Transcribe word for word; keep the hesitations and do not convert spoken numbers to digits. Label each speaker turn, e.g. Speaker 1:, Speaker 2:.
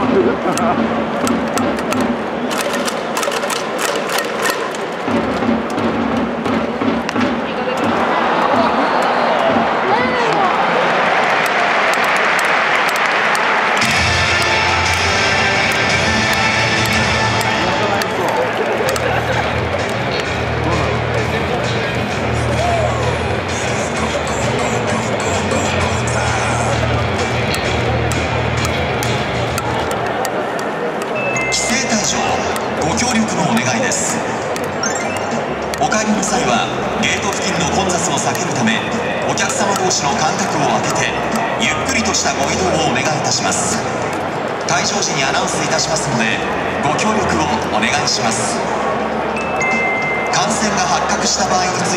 Speaker 1: ご協力のお願いです。お帰りの際はゲート付近の混雑を避けるため、お客様同士の間隔を空けてゆっくりとしたご移動をお願いいたします。退場時にアナウンスいたしますので、ご協力をお願いします。感染が発覚した場合について